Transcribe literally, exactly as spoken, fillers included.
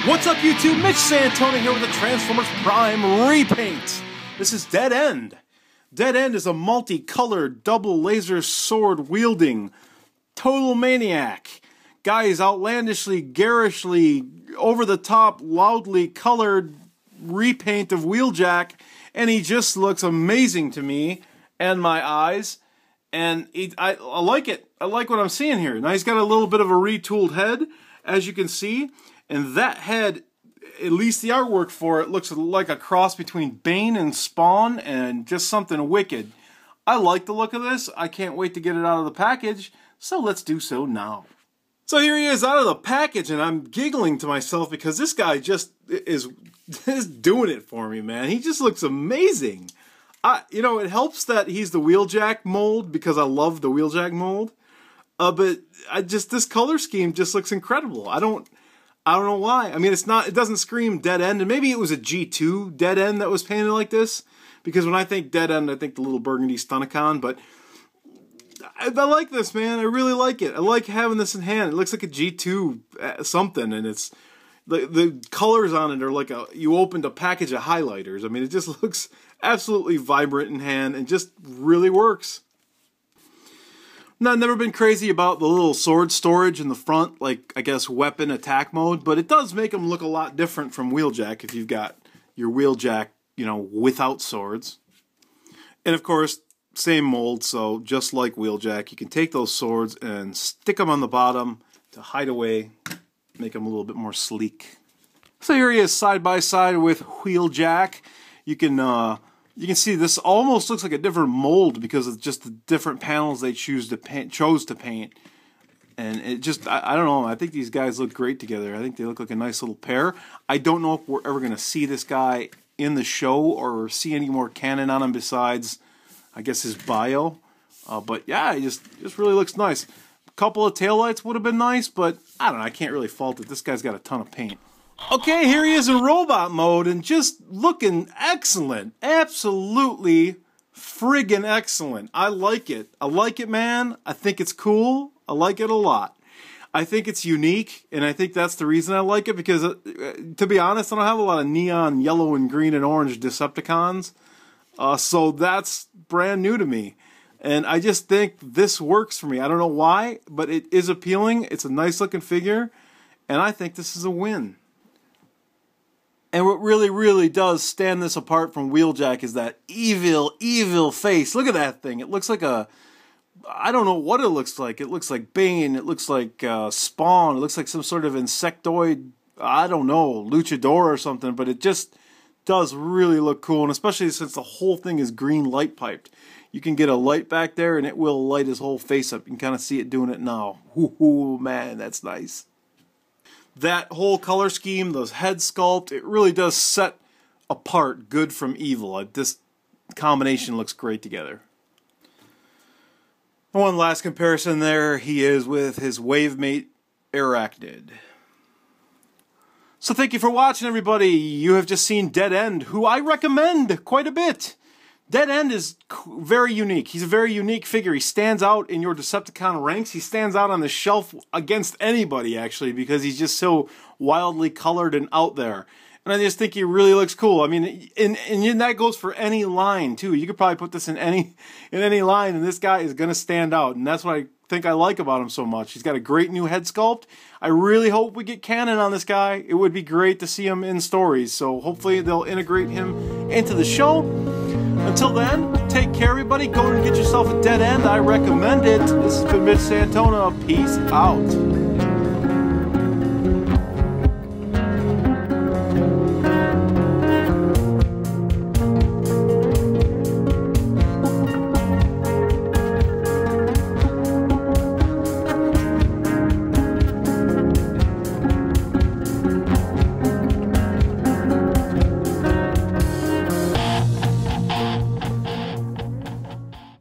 What's up, YouTube? Mitch Santona here with the Transformers Prime repaint. This is Dead End. Dead End is a multicolored, double laser sword wielding total maniac. Guy is outlandishly, garishly, over the top, loudly colored repaint of Wheeljack, and he just looks amazing to me and my eyes. And he, I, I like it. I like what I'm seeing here. Now he's got a little bit of a retooled head, as you can see. And that head, at least the artwork for it, looks like a cross between Bane and Spawn and just something wicked. I like the look of this. I can't wait to get it out of the package, so let's do so now. So here he is out of the package, and I'm giggling to myself because this guy just is, is doing it for me, man. He just looks amazing. I, you know, it helps that he's the Wheeljack mold because I love the Wheeljack mold. Uh, but I just, this color scheme just looks incredible. I don't... I don't know why. I mean, it's not, it doesn't scream Dead End, and maybe it was a G two Dead End that was painted like this, because when I think Dead End, I think the little burgundy Stunticon, but I, I like this, man. I really like it. I like having this in hand. It looks like a G two something, and it's, the, the colors on it are like a, you opened a package of highlighters. I mean, it just looks absolutely vibrant in hand, and just really works. Now, I've never been crazy about the little sword storage in the front, like, I guess, weapon attack mode, but it does make them look a lot different from Wheeljack if you've got your Wheeljack, you know, without swords. And, of course, same mold, so just like Wheeljack, you can take those swords and stick them on the bottom to hide away, make them a little bit more sleek. So here he is side by side with Wheeljack. You can, uh... You can see this almost looks like a different mold because of just the different panels they choose to paint, chose to paint. And it just, I, I don't know, I think these guys look great together. I think they look like a nice little pair. I don't know if we're ever going to see this guy in the show or see any more canon on him besides, I guess, his bio. Uh, but yeah, it just, just really looks nice. A couple of taillights would have been nice, but I don't know, I can't really fault it. This guy's got a ton of paint. Okay, here he is in robot mode and just looking excellent. Absolutely friggin' excellent. I like it. I like it, man. I think it's cool. I like it a lot. I think it's unique, and I think that's the reason I like it because, uh, to be honest, I don't have a lot of neon yellow and green and orange Decepticons, uh, so that's brand new to me. And I just think this works for me. I don't know why, but it is appealing. It's a nice-looking figure, and I think this is a win. And what really, really does stand this apart from Wheeljack is that evil, evil face. Look at that thing. It looks like a... I don't know what it looks like. It looks like Bane. It looks like uh, Spawn. It looks like some sort of insectoid, I don't know, luchador or something. But it just does really look cool. And especially since the whole thing is green light piped. You can get a light back there and it will light his whole face up. You can kind of see it doing it now. Ooh, man, that's nice. That whole color scheme, those head sculpt, it really does set apart good from evil. This combination looks great together. One last comparison there, he is with his wavemate, Arachnid. So thank you for watching, everybody. You have just seen Dead End, who I recommend quite a bit. Dead End is very unique. He's a very unique figure. He stands out in your Decepticon ranks. He stands out on the shelf against anybody, actually, because he's just so wildly colored and out there. And I just think he really looks cool. I mean, and, and that goes for any line, too. You could probably put this in any, in any line, and this guy is going to stand out. And that's what I think I like about him so much. He's got a great new head sculpt. I really hope we get canon on this guy. It would be great to see him in stories. So hopefully they'll integrate him into the show. Until then, take care, everybody. Go and get yourself a Dead End. I recommend it. This has been Mitch Santona. Peace out.